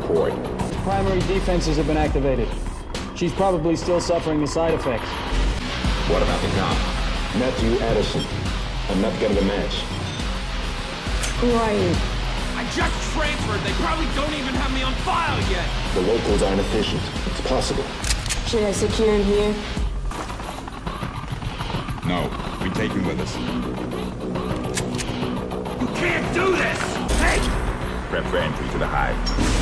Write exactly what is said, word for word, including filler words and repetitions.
report. Primary defenses have been activated. She's probably still suffering the side effects. What about the cop? Matthew Addison. I'm not getting a match. Who are you? I just transferred. They probably don't even have me on file yet. The locals aren't efficient. It's possible. Should I secure him here? No, we take him with us. You can't do this! Hey! Prep for entry to the hive.